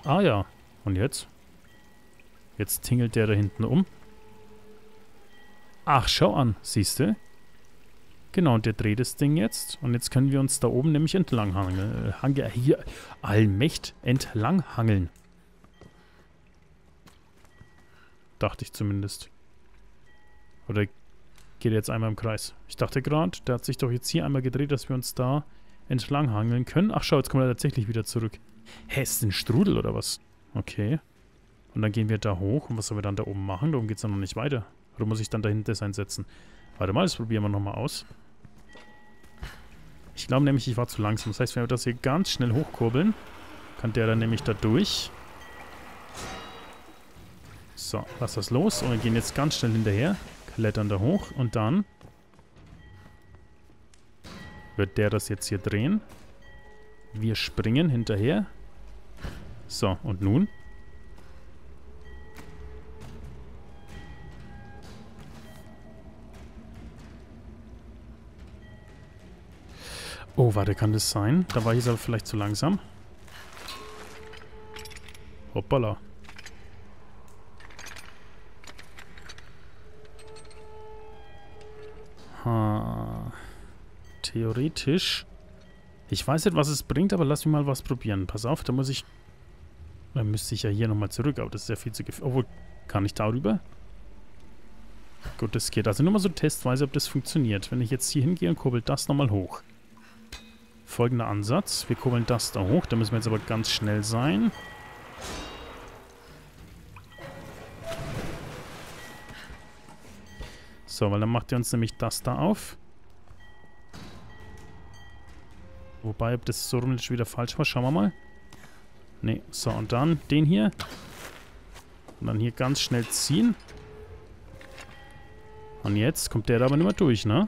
Ah ja. Und jetzt? Jetzt tingelt der da hinten um. Ach, schau an. Siehst du? Genau, und der dreht das Ding jetzt. Und jetzt können wir uns da oben nämlich entlang hangeln. Hier, allmächt entlang hangeln. Dachte ich zumindest. Oder geht er jetzt einmal im Kreis? Ich dachte gerade, der hat sich doch jetzt hier einmal gedreht, dass wir uns da entlang hangeln können. Ach schau, jetzt kommt er tatsächlich wieder zurück. Hä, ist das ein Strudel oder was? Okay. Und dann gehen wir da hoch. Und was sollen wir dann da oben machen? Da oben geht es dann noch nicht weiter. Oder muss ich dann dahinter das einsetzen? Warte mal, das probieren wir nochmal aus. Ich glaube nämlich, ich war zu langsam. Das heißt, wenn wir das hier ganz schnell hochkurbeln, kann der dann nämlich da durch. So, lass das los. Und wir gehen jetzt ganz schnell hinterher. Klettern da hoch. Und dann wird der das jetzt hier drehen. Wir springen hinterher. So, und nun? Oh, warte, kann das sein? Da war ich jetzt aber vielleicht zu langsam. Hoppala. Theoretisch. Ich weiß nicht, was es bringt, aber lass mich mal was probieren. Pass auf, da muss ich... Da müsste ich ja hier nochmal zurück, aber das ist ja viel zu gefährlich. Obwohl, kann ich darüber? Gut, das geht. Also nur mal so testweise, ob das funktioniert. Wenn ich jetzt hier hingehe und kurbel das nochmal hoch. Folgender Ansatz. Wir kurbeln das da hoch. Da müssen wir jetzt aber ganz schnell sein. So, weil dann macht er uns nämlich das da auf. Wobei, ob das so rum jetzt wieder falsch war, schauen wir mal. Ne, so, und dann den hier. Und dann hier ganz schnell ziehen. Und jetzt kommt der da aber nicht mehr durch, ne?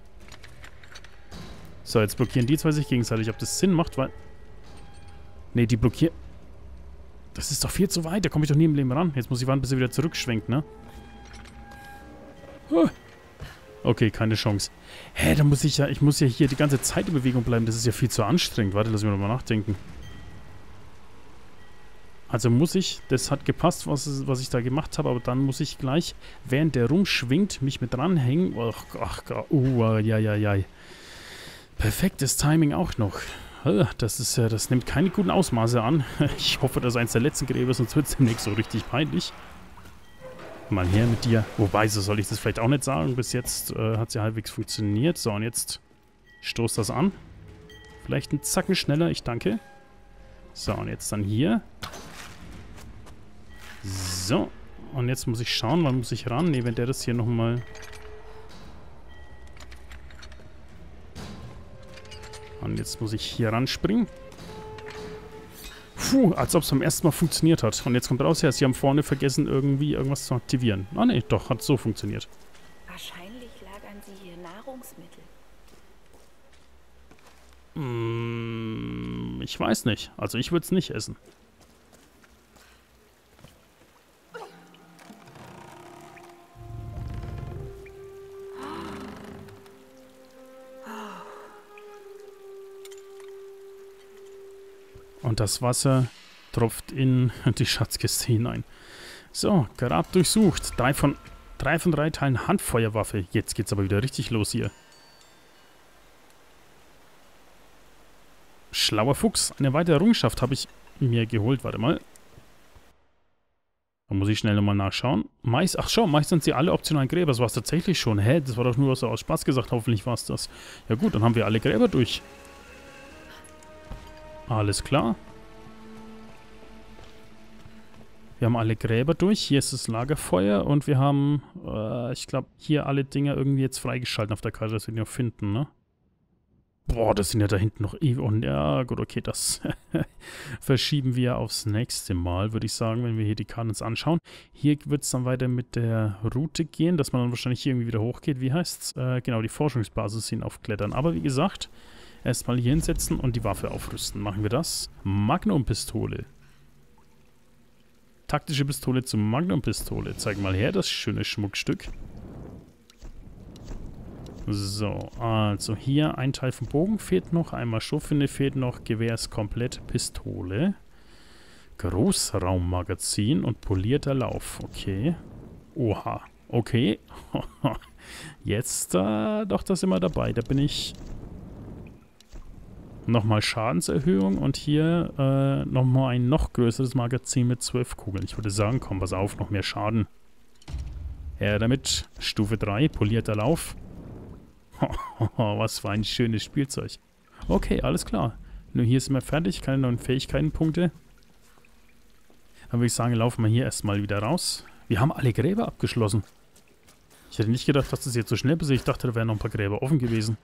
So, jetzt blockieren die zwei sich gegenseitig. Ob das Sinn macht, weil... Ne, die blockieren... Das ist doch viel zu weit. Da komme ich doch nie im Leben ran. Jetzt muss ich warten, bis er wieder zurückschwenkt, ne? Okay, keine Chance. Hä, da muss ich ja... Ich muss ja hier die ganze Zeit in Bewegung bleiben. Das ist ja viel zu anstrengend. Warte, lass mich nochmal nachdenken. Also muss ich... Das hat gepasst, was ich da gemacht habe. Aber dann muss ich gleich, während der rumschwingt, mich mit dranhängen. Ja. Perfektes Timing auch noch. Das nimmt keine guten Ausmaße an. Ich hoffe, das ist eins der letzten Gräber, sonst wird es demnächst so richtig peinlich. Mal her mit dir. Wobei, so soll ich das vielleicht auch nicht sagen. Bis jetzt hat es ja halbwegs funktioniert. So, und jetzt stoß das an. Vielleicht einen Zacken schneller, ich danke. So, und jetzt dann hier. So. Und jetzt muss ich schauen, wann muss ich ran? Ne, wenn der das hier nochmal... Und jetzt muss ich hier ranspringen. Puh, als ob es beim ersten Mal funktioniert hat. Und jetzt kommt raus, ja, sie haben vorne vergessen, irgendwie irgendwas zu aktivieren. Ah ne, doch, hat so funktioniert. Wahrscheinlich lagern sie hier Nahrungsmittel. Ich weiß nicht. Also ich würde es nicht essen. Und das Wasser tropft in die Schatzkiste hinein. So, Grab durchsucht. 3 von 3 Teilen Handfeuerwaffe. Jetzt geht's aber wieder richtig los hier. Schlauer Fuchs. Eine weitere Errungenschaft habe ich mir geholt. Warte mal. Da muss ich schnell nochmal nachschauen. Ach schau, meist sind sie alle optionalen Gräber. Das war es tatsächlich schon. Hä? Das war doch nur so aus Spaß gesagt. Hoffentlich war es das. Ja gut, dann haben wir alle Gräber durch. Alles klar. Wir haben alle Gräber durch. Hier ist das Lagerfeuer und wir haben, ich glaube, hier alle Dinger irgendwie jetzt freigeschalten auf der Karte, dass wir die noch finden, ne? Boah, das sind ja da hinten noch ewig. Und ja, gut, okay, das verschieben wir aufs nächste Mal, würde ich sagen, wenn wir hier die Karten uns anschauen. Hier wird es dann weiter mit der Route gehen, dass man dann wahrscheinlich hier irgendwie wieder hochgeht. Wie heißt's? Genau, die Forschungsbasis hin aufklettern. Aber wie gesagt, erstmal hier hinsetzen und die Waffe aufrüsten. Machen wir das. Magnum-Pistole. Taktische Pistole zu Magnum-Pistole. Zeig mal her, das schöne Schmuckstück. So, also hier ein Teil vom Bogen fehlt noch. Einmal Schuffene fehlt noch. Gewehr ist komplett. Pistole. Großraummagazin und polierter Lauf. Okay. Oha. Okay. Jetzt, doch, da sind wir dabei. Da bin ich... Nochmal Schadenserhöhung und hier nochmal ein noch größeres Magazin mit 12 Kugeln. Ich würde sagen, komm, pass auf, noch mehr Schaden. Damit. Stufe 3, polierter Lauf. Was für ein schönes Spielzeug. Okay, alles klar. Nur hier sind wir fertig, keine neuen Fähigkeitenpunkte. Dann würde ich sagen, laufen wir hier erstmal wieder raus. Wir haben alle Gräber abgeschlossen. Ich hätte nicht gedacht, dass das jetzt so schnell passiert. Ich dachte, da wären noch ein paar Gräber offen gewesen.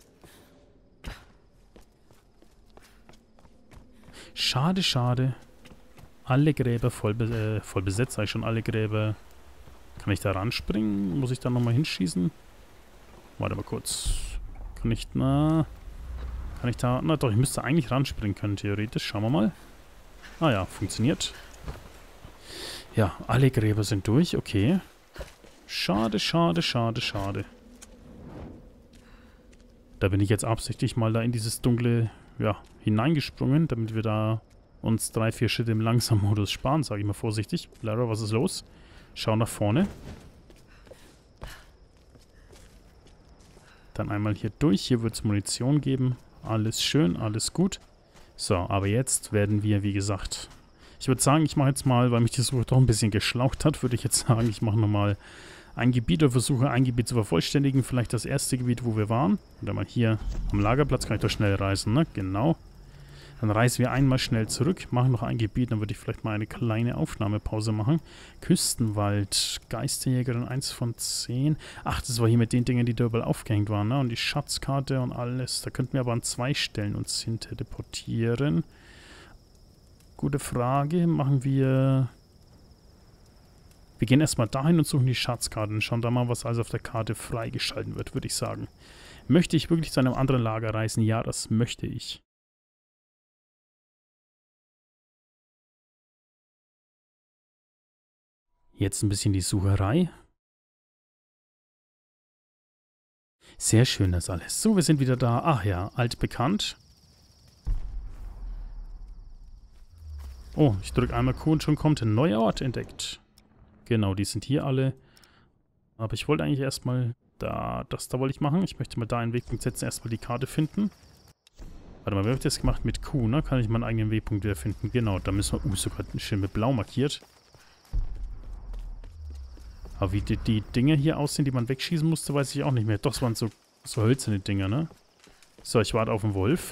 Schade, schade. Alle Gräber voll besetzt, sag ich schon, alle Gräber. Kann ich da ranspringen? Muss ich da nochmal hinschießen? Warte mal kurz. Kann ich da... Na doch, ich müsste eigentlich ranspringen können, theoretisch. Schauen wir mal. Ah ja, funktioniert. Ja, alle Gräber sind durch, okay. Schade, schade, schade, schade. Da bin ich jetzt absichtlich mal da in dieses dunkle, ja, hineingesprungen, damit wir da uns 3-4 Schritte im Langsammodus sparen, sage ich mal vorsichtig. Lara, was ist los? Schau nach vorne. Dann einmal hier durch. Hier wird es Munition geben. Alles schön, alles gut. So, aber jetzt werden wir, wie gesagt... Ich würde sagen, ich mache jetzt mal, weil mich die Suche doch ein bisschen geschlaucht hat, würde ich jetzt sagen, ich mache nochmal ein Gebiet oder versuche ein Gebiet zu vervollständigen. Vielleicht das erste Gebiet, wo wir waren. Oder mal hier am Lagerplatz kann ich doch schnell reisen, ne? Genau. Dann reisen wir einmal schnell zurück, machen noch ein Gebiet, dann würde ich vielleicht mal eine kleine Aufnahmepause machen. Küstenwald, Geisterjägerin 1 von 10. Ach, das war hier mit den Dingen, die da überall aufgehängt waren, ne? Und die Schatzkarte und alles. Da könnten wir aber an 2 Stellen uns hin teleportieren. Gute Frage. Machen wir... Wir gehen erstmal dahin und suchen die Schatzkarte und schauen da mal, was alles auf der Karte freigeschalten wird, würde ich sagen. Möchte ich wirklich zu einem anderen Lager reisen? Ja, das möchte ich. Jetzt ein bisschen die Sucherei. Sehr schön das alles. So, wir sind wieder da. Ach ja, altbekannt. Oh, ich drücke einmal Q und schon kommt ein neuer Ort entdeckt. Genau, die sind hier alle. Aber ich wollte eigentlich erstmal da wollte ich machen. Ich möchte mal da einen Wegpunkt setzen, erstmal die Karte finden. Warte mal, wer hat das gemacht mit Q, ne? Kann ich meinen eigenen Wegpunkt wieder finden. Genau, da müssen wir... sogar schön mit blau markiert. Aber wie die Dinger hier aussehen, die man wegschießen musste, weiß ich auch nicht mehr. Doch, es waren so hölzerne Dinger, ne? So, ich warte auf den Wolf.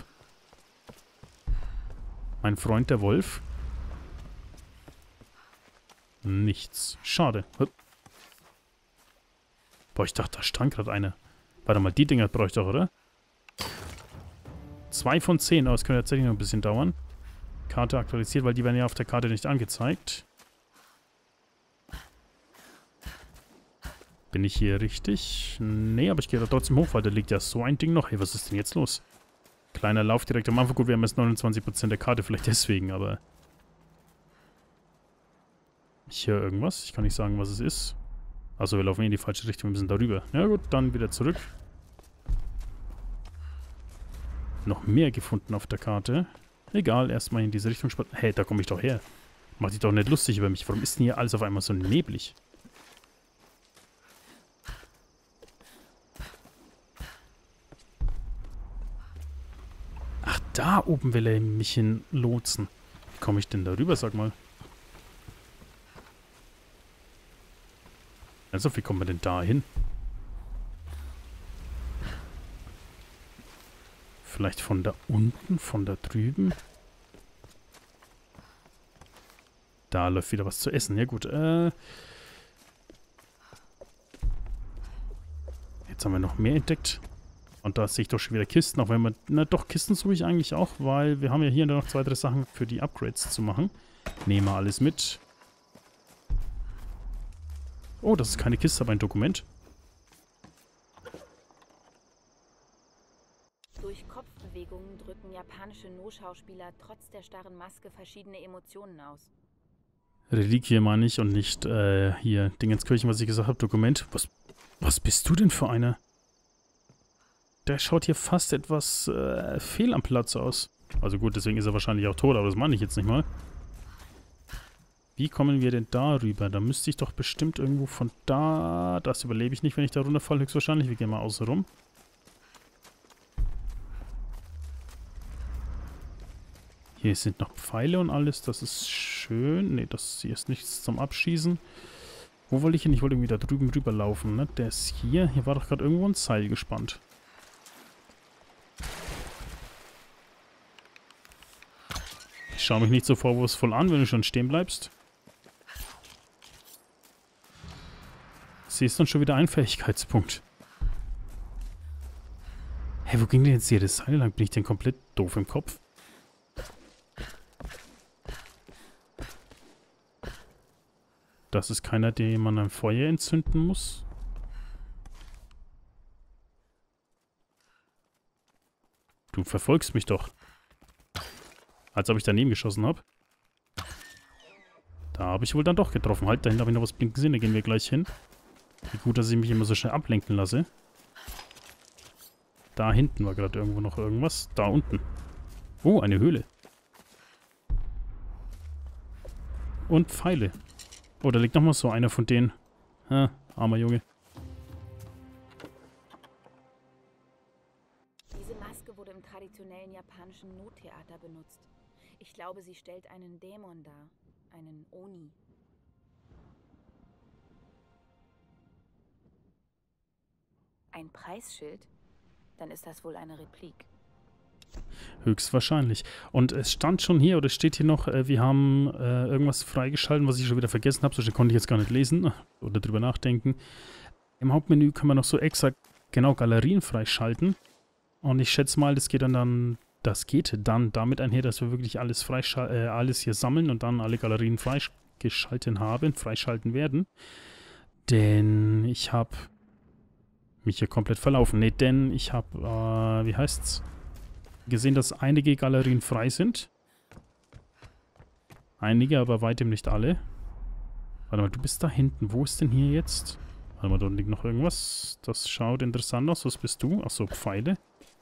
Mein Freund, der Wolf. Nichts. Schade. Boah, ich dachte, da stand gerade eine. Warte mal, die Dinger brauche ich doch, oder? 2 von 10, aber es könnte tatsächlich noch ein bisschen dauern. Karte aktualisiert, weil die werden ja auf der Karte nicht angezeigt. Bin ich hier richtig? Nee, aber ich gehe da trotzdem hoch, weil da liegt ja so ein Ding noch. Hey, was ist denn jetzt los? Kleiner Lauf direkt am Anfang. Gut, wir haben jetzt 29% der Karte, vielleicht deswegen, aber... Ich höre irgendwas. Ich kann nicht sagen, was es ist. Achso, wir laufen in die falsche Richtung. Wir müssen darüber. Ja gut, dann wieder zurück. Noch mehr gefunden auf der Karte. Egal, erstmal in diese Richtung spazieren. Hey, da komme ich doch her. Mach dich doch nicht lustig über mich. Warum ist denn hier alles auf einmal so neblig? Ach, da oben will er mich hin lotsen. Wie komme ich denn darüber, sag mal? Also, wie kommt man denn da hin? Vielleicht von da unten, von da drüben? Da läuft wieder was zu essen. Ja gut, jetzt haben wir noch mehr entdeckt. Und da sehe ich doch schon wieder Kisten, auch wenn man... Na doch, Kisten suche ich eigentlich auch, weil wir haben ja hier noch 2, 3 Sachen für die Upgrades zu machen. Nehmen wir alles mit. Oh, das ist keine Kiste, aber ein Dokument. Durch Kopfbewegungen drücken japanische No-Schauspieler trotz der starren Maske verschiedene Emotionen aus. Reliquie meine ich und nicht hier Dingenskirchen, was ich gesagt habe. Dokument. Was bist du denn für einer? Der schaut hier fast etwas fehl am Platz aus. Also gut, deswegen ist er wahrscheinlich auch tot, aber das meine ich jetzt nicht mal. Wie kommen wir denn da rüber? Da müsste ich doch bestimmt irgendwo von da... Das überlebe ich nicht, wenn ich da runterfalle, höchstwahrscheinlich. Wir gehen mal außen rum. Hier sind noch Pfeile und alles. Das ist schön. Ne, das hier ist nichts zum Abschießen. Wo wollte ich hin? Ich wollte irgendwie da drüben rüberlaufen, ne? Der ist hier. Hier war doch gerade irgendwo ein Seil gespannt. Ich schaue mich nicht so vorwurfsvoll an, wenn du schon stehen bleibst. Siehst du schon wieder einen Fähigkeitspunkt. Hey, wo ging denn jetzt hier das Seil lang? Bin ich denn komplett doof im Kopf? Das ist keiner, den man am Feuer entzünden muss. Du verfolgst mich doch. Als ob ich daneben geschossen habe. Da habe ich wohl dann doch getroffen. Halt, dahinter habe ich noch was blinken sehen. Da gehen wir gleich hin. Wie gut, dass ich mich immer so schnell ablenken lasse. Da hinten war gerade irgendwo noch irgendwas. Da unten. Oh, eine Höhle. Und Pfeile. Oh, da liegt nochmal so einer von denen. Ah, armer Junge. Diese Maske wurde im traditionellen japanischen Nottheater benutzt. Ich glaube, sie stellt einen Dämon dar. Einen Oni. Ein Preisschild? Dann ist das wohl eine Replik. Höchstwahrscheinlich. Und es stand schon hier, oder steht hier noch, wir haben irgendwas freigeschalten, was ich schon wieder vergessen habe. So schnell konnte ich jetzt gar nicht lesen oder drüber nachdenken. Im Hauptmenü kann man noch so extra, genau, Galerien freischalten. Und ich schätze mal, das geht dann damit einher, dass wir wirklich alles alles hier sammeln und dann alle Galerien freischalten werden. Denn ich habe mich hier komplett verlaufen. Ne, denn ich habe, wie heißt's? Gesehen, dass einige Galerien frei sind. Einige, aber weitem nicht alle. Warte mal, du bist da hinten. Wo ist denn hier jetzt? Warte mal, da liegt noch irgendwas. Das schaut interessant aus. Was bist du? Achso, Pfeile.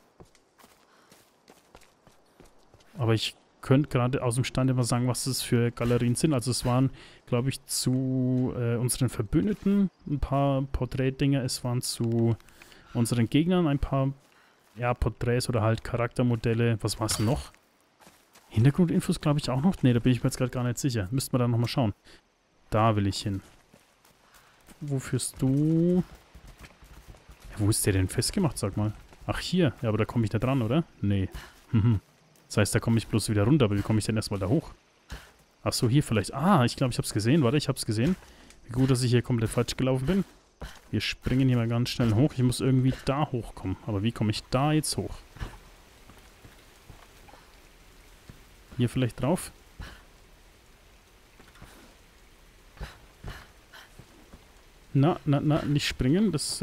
Aber ich könnte gerade aus dem Stand immer sagen, was das für Galerien sind. Also es waren, glaube ich, zu unseren Verbündeten ein paar Porträtdinger. Es waren zu unseren Gegnern ein paar, ja, Porträts oder halt Charaktermodelle. Was war es noch? Hintergrundinfos glaube ich auch noch. Ne, da bin ich mir jetzt gerade gar nicht sicher. Müssten wir dann nochmal schauen. Da will ich hin. Wo führst du? Ja, wo ist der denn festgemacht, sag mal? Ach, hier. Ja, aber da komme ich da dran, oder? Nee. Das heißt, da komme ich bloß wieder runter. Aber wie komme ich denn erstmal da hoch? Ach so, hier vielleicht. Ah, ich glaube, ich habe es gesehen. Warte, ich habe es gesehen. Wie gut, dass ich hier komplett falsch gelaufen bin. Wir springen hier mal ganz schnell hoch. Ich muss irgendwie da hochkommen. Aber wie komme ich da jetzt hoch? Hier vielleicht drauf? Na, nicht springen. Das,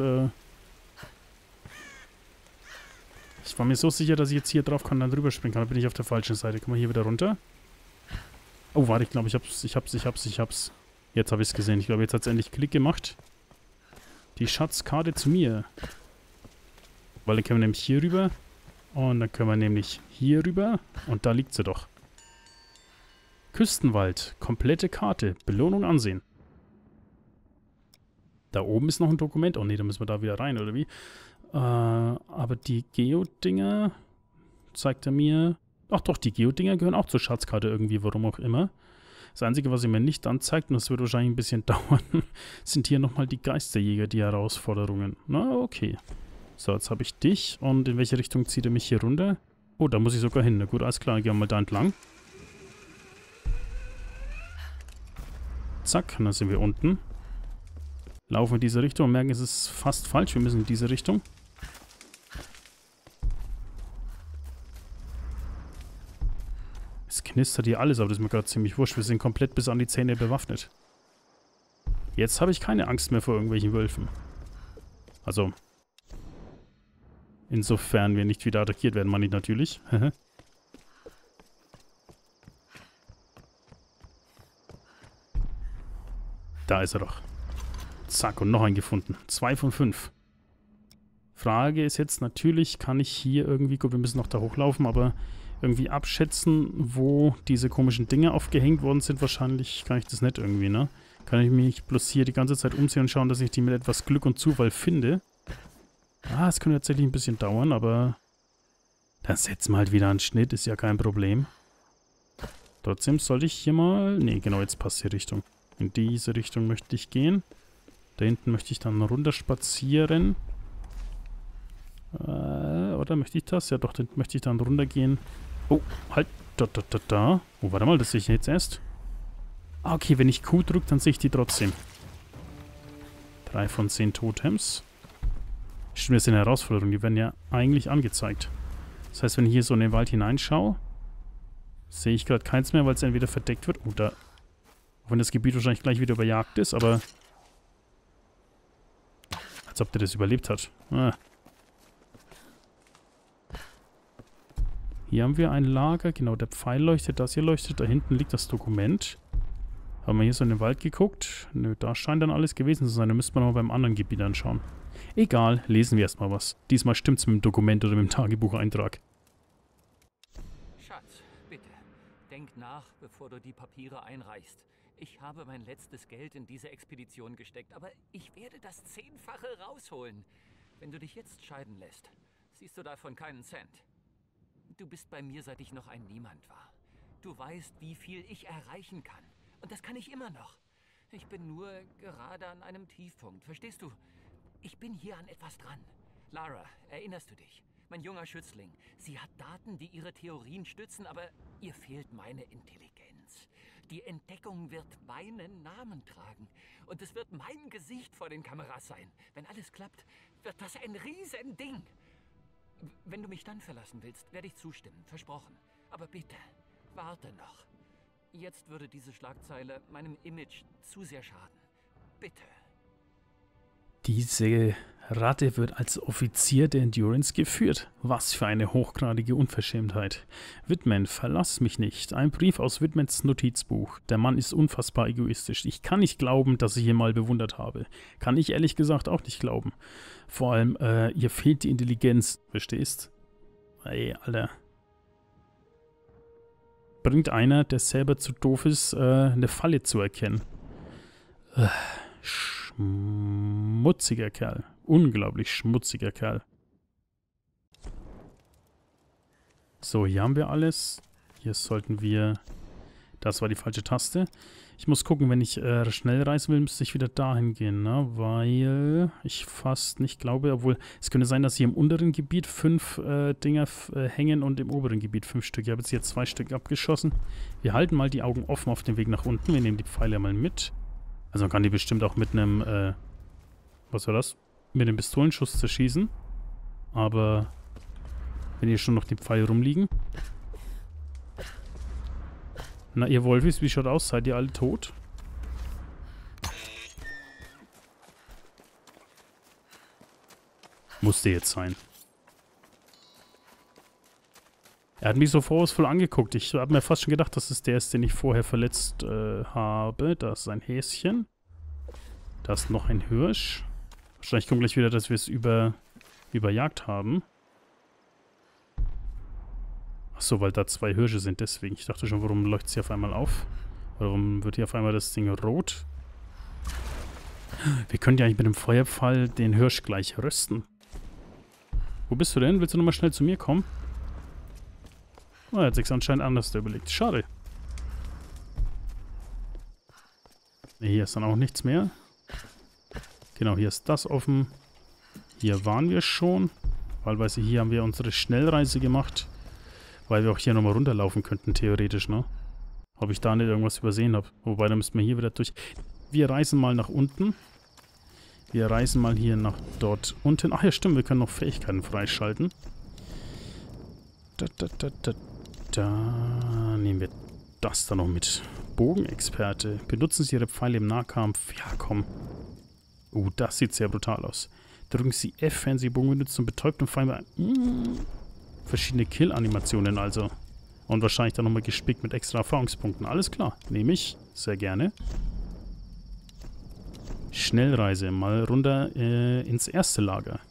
ich war mir so sicher, dass ich jetzt hier drauf kann und dann drüber springen kann. Da bin ich auf der falschen Seite. Kann man hier wieder runter? Oh, warte, ich glaube, ich hab's. Jetzt habe ich es gesehen. Ich glaube, jetzt hat es endlich Klick gemacht. Die Schatzkarte zu mir. Weil dann können wir nämlich hier rüber. Und dann können wir nämlich hier rüber. Und da liegt sie doch. Küstenwald. Komplette Karte. Belohnung ansehen. Da oben ist noch ein Dokument. Oh ne, da müssen wir da wieder rein, oder wie? Aber die Geodinger zeigt er mir. Ach doch, die Geodinger gehören auch zur Schatzkarte irgendwie, warum auch immer. Das Einzige, was er mir nicht anzeigt, und das wird wahrscheinlich ein bisschen dauern, sind hier nochmal die Geisterjäger, die Herausforderungen. Na, okay. So, jetzt habe ich dich. Und in welche Richtung zieht er mich hier runter? Oh, da muss ich sogar hin. Na gut, alles klar, gehen wir mal da entlang. Zack, dann sind wir unten. Laufen in diese Richtung und merken, es ist fast falsch. Wir müssen in diese Richtung. Es knistert hier alles, aber das ist mir gerade ziemlich wurscht. Wir sind komplett bis an die Zähne bewaffnet. Jetzt habe ich keine Angst mehr vor irgendwelchen Wölfen. Also, insofern wir nicht wieder attackiert werden, meine ich natürlich. Da ist er doch. Zack, und noch einen gefunden. 2 von 5. Frage ist jetzt natürlich, kann ich hier irgendwie... Gut, wir müssen noch da hochlaufen, aber irgendwie abschätzen, wo diese komischen Dinge aufgehängt worden sind. Wahrscheinlich kann ich das nicht irgendwie, ne? Kann ich mich bloß hier die ganze Zeit umsehen und schauen, dass ich die mit etwas Glück und Zufall finde. Ah, es könnte tatsächlich ein bisschen dauern, aber dann setzen wir halt wieder einen Schnitt, ist ja kein Problem. Trotzdem sollte ich hier mal... Ne, genau, jetzt passt die Richtung. In diese Richtung möchte ich gehen. Da hinten möchte ich dann runter spazieren. Oder möchte ich das? Ja doch, dann möchte ich dann runtergehen. Oh, halt. Da. Oh, warte mal, das sehe ich jetzt erst. Ah, okay, wenn ich Q drücke, dann sehe ich die trotzdem. 3 von 10 Totems. Stimmt, das sind Herausforderungen, die werden ja eigentlich angezeigt. Das heißt, wenn ich hier so in den Wald hineinschaue, sehe ich gerade keins mehr, weil es entweder verdeckt wird oder... Auch wenn das Gebiet wahrscheinlich gleich wieder überjagt ist, aber... Als ob der das überlebt hat. Ah. Hier haben wir ein Lager. Genau, der Pfeil leuchtet, das hier leuchtet. Da hinten liegt das Dokument. Haben wir hier so in den Wald geguckt? Nö, da scheint dann alles gewesen zu sein. Da müsste man mal beim anderen Gebiet anschauen. Egal, lesen wir erstmal was. Diesmal stimmt's mit dem Dokument oder mit dem Tagebucheintrag. Schatz, bitte, denk nach, bevor du die Papiere einreichst. Ich habe mein letztes Geld in diese Expedition gesteckt, aber ich werde das 10-fache rausholen. Wenn du dich jetzt scheiden lässt, siehst du davon keinen Cent. Du bist bei mir, seit ich noch ein Niemand war. Du weißt, wie viel ich erreichen kann. Und das kann ich immer noch. Ich bin nur gerade an einem Tiefpunkt, verstehst du? Ich bin hier an etwas dran. Lara, erinnerst du dich? Mein junger Schützling. Sie hat Daten, die ihre Theorien stützen, aber ihr fehlt meine Intelligenz. Die Entdeckung wird meinen Namen tragen. Und es wird mein Gesicht vor den Kameras sein. Wenn alles klappt, wird das ein Riesending. Wenn du mich dann verlassen willst, werde ich zustimmen. Versprochen. Aber bitte, warte noch. Jetzt würde diese Schlagzeile meinem Image zu sehr schaden. Bitte. Diese Ratte wird als Offizier der Endurance geführt. Was für eine hochgradige Unverschämtheit. Whitman, verlass mich nicht. Ein Brief aus Whitmans Notizbuch. Der Mann ist unfassbar egoistisch. Ich kann nicht glauben, dass ich ihn mal bewundert habe. Kann ich ehrlich gesagt auch nicht glauben. Vor allem, ihr fehlt die Intelligenz. Verstehst? Ey, Alter. Bringt einer, der selber zu doof ist, eine Falle zu erkennen. Schmutziger Kerl. Unglaublich schmutziger Kerl. So, hier haben wir alles. Hier sollten wir... Das war die falsche Taste. Ich muss gucken, wenn ich schnell reisen will, müsste ich wieder dahin gehen, ne? Weil ich fast nicht glaube, obwohl es könnte sein, dass hier im unteren Gebiet 5 Dinger hängen und im oberen Gebiet 5 Stück. Ich habe jetzt hier 2 Stück abgeschossen. Wir halten mal die Augen offen auf dem Weg nach unten. Wir nehmen die Pfeile mal mit. Also man kann die bestimmt auch mit einem, was war das? Mit einem Pistolenschuss zerschießen. Aber wenn hier schon noch die Pfeile rumliegen. Na, ihr Wolfis, wie schaut aus? Seid ihr alle tot? Musste jetzt sein. Er hat mich so vorwurfsvoll angeguckt. Ich habe mir fast schon gedacht, dass es der ist, den ich vorher verletzt habe. Da ist ein Häschen. Da ist noch ein Hirsch. Wahrscheinlich kommt gleich wieder, dass wir es überjagt haben. Achso, weil da 2 Hirsche sind, deswegen. Ich dachte schon, warum leuchtet sie auf einmal auf? Warum wird hier auf einmal das Ding rot? Wir können ja eigentlich mit dem Feuerpfeil den Hirsch gleich rösten. Wo bist du denn? Willst du nochmal schnell zu mir kommen? Oh, er hat sich anscheinend anders überlegt. Schade. Hier ist dann auch nichts mehr. Genau, hier ist das offen. Hier waren wir schon. Wahlweise hier haben wir unsere Schnellreise gemacht. Weil wir auch hier nochmal runterlaufen könnten, theoretisch, ne? Ob ich da nicht irgendwas übersehen habe. Wobei, da müssten wir hier wieder durch. Wir reisen mal nach unten. Wir reisen mal hier nach dort unten. Ach ja, stimmt, wir können noch Fähigkeiten freischalten. Da nehmen wir das da noch mit. Bogenexperte. Benutzen Sie Ihre Pfeile im Nahkampf. Ja, komm. Das sieht sehr brutal aus. Drücken Sie F, wenn Sie Bogen benutzen und betäubt und Pfeil. Verschiedene Kill-Animationen also. Und wahrscheinlich dann nochmal gespickt mit extra Erfahrungspunkten. Alles klar. Nehme ich. Sehr gerne. Schnellreise. Mal runter ins erste Lager.